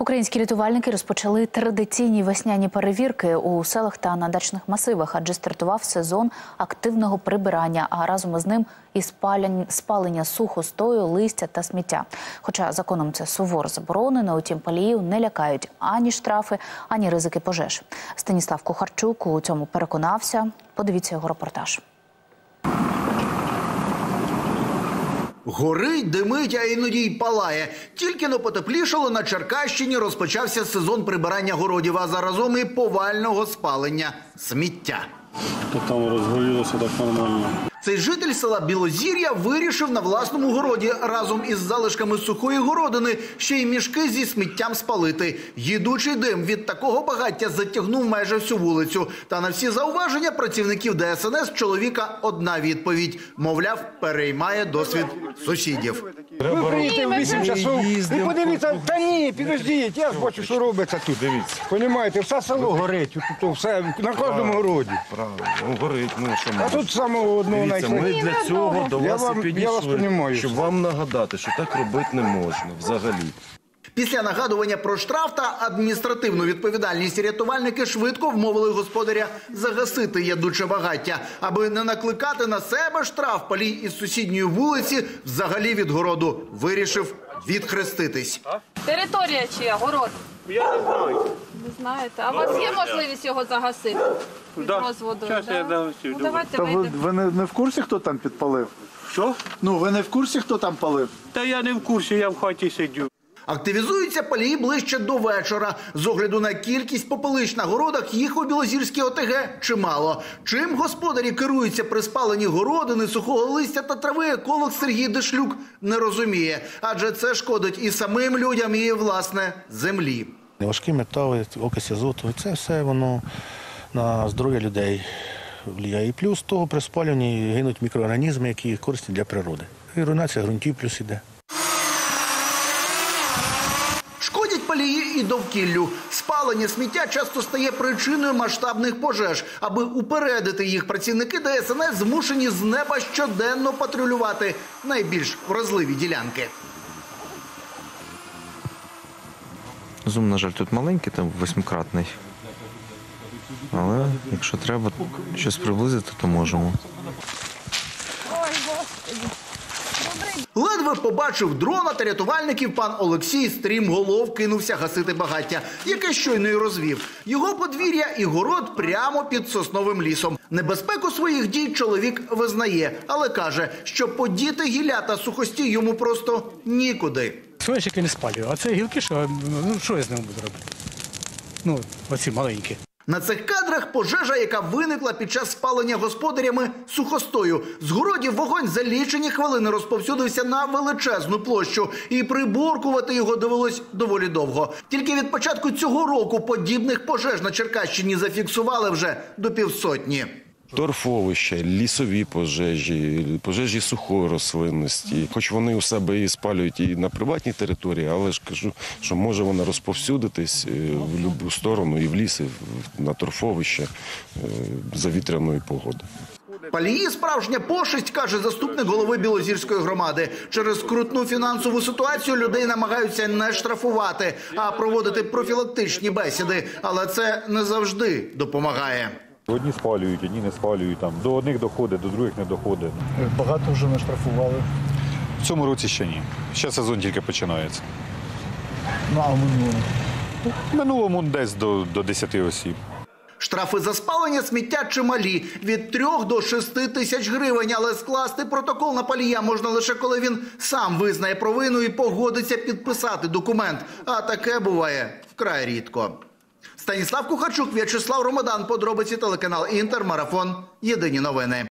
Українські рятувальники розпочали традиційні весняні перевірки у селах та на дачних масивах, адже стартував сезон активного прибирання, а разом із ним і спалення сухостою, листя та сміття. Хоча законом це суворо заборонено, утім паліїв не лякають ані штрафи, ані ризики пожеж. Станіслав Кухарчук у цьому переконався. Подивіться його репортаж. Горить, димить, а іноді й палає. Тільки-но потеплішало, на Черкащині розпочався сезон прибирання городів, а заразом і повального спалення сміття. Там розгорілося так нормально. Цей житель села Білозір'я вирішив на власному городі разом із залишками сухої городини ще й мішки зі сміттям спалити. Їдучий дим від такого багаття затягнув майже всю вулицю. Та на всі зауваження працівників ДСНС чоловіка одна відповідь. Мовляв, переймає досвід сусідів. Ви приїдете в 8 часов і подивіться, та ні, підождіть, я ж бачу, що робиться тут, дивіться. Понімаєте, все село горить, тут все, на кожному городі. Правильно, горить, що А тут самого одного Дивіться, ми для цього до вас і підійшли, щоб вам нагадати, що так робити не можна взагалі. Після нагадування про штраф та адміністративну відповідальність рятувальники швидко вмовили господаря загасити ядуче багаття. Аби не накликати на себе штраф, палій із сусідньої вулиці взагалі від городу вирішив відхреститись. Територія чия? Город? Я не знаю. Не знаєте. А у вас є можливість його загасити? Під розводою? Щас я загасю. Ну, давайте Та вийдемо. ви не в курсі, хто там підпалив? Що? Ну, ви не в курсі, хто там палив? Та я не в курсі, я в хаті сидю. Активізуються палії ближче до вечора. З огляду на кількість попелищ на городах, їх у Білозірській ОТГ чимало. Чим господарі керуються при спаленні городини, сухого листя та трави, еколог Сергій Дешлюк не розуміє. Адже це шкодить і самим людям, і, власне, землі. Важкі метали, окись азоту, це все воно на здоров'я людей впливає. І плюс того при спалюванні гинуть мікроорганізми, які корисні для природи. І руйнація ґрунтів плюс іде. Шкодять палії і довкіллю. Спалення сміття часто стає причиною масштабних пожеж. Аби упередити їх, працівники ДСНС змушені з неба щоденно патрулювати найбільш вразливі ділянки. Зум, на жаль, тут маленький, там 8-кратний. Але якщо треба щось приблизити, то можемо. Ледве побачив дрона та рятувальників, пан Олексій стрімголов кинувся гасити багаття, яке щойно й розвів. Його подвір'я і город прямо під сосновим лісом. Небезпеку своїх дій чоловік визнає, але каже, що подіти гілля та сухості йому просто нікуди. Соняшники не спалюю, а це гілки, що я з ними буду робити? Оці маленькі. На цих кадрах пожежа, яка виникла під час спалення господарями сухостою. З городів вогонь за лічені хвилини розповсюдився на величезну площу. І приборкувати його довелось доволі довго. Тільки від початку цього року подібних пожеж на Черкащині зафіксували вже до 500. Торфовища, лісові пожежі, пожежі сухої рослинності. Хоч вони у себе і спалюють і на приватній території, але ж кажу, що може вона розповсюдитись в будь-яку сторону, і в ліс, і на торфовище за вітряної погоди. Палії – справжня пошесть, каже заступник голови Білозірської громади. Через скрутну фінансову ситуацію людей намагаються не штрафувати, а проводити профілактичні бесіди. Але це не завжди допомагає. Одні спалюють, одні не спалюють. До одних доходить, до других не доходить. Багато вже не штрафували. В цьому році ще ні. Ще сезон тільки починається. Ну, а в минулому? В минулому десь до 10 осіб. Штрафи за спалення сміття чималі – від 3 до 6 тисяч гривень. Але скласти протокол на палія можна лише коли він сам визнає провину і погодиться підписати документ. А таке буває вкрай рідко. Станіслав Кухарчук, В'ячеслав Ромадан. Подробиці, телеканал «Інтер», Марафон. Єдині новини.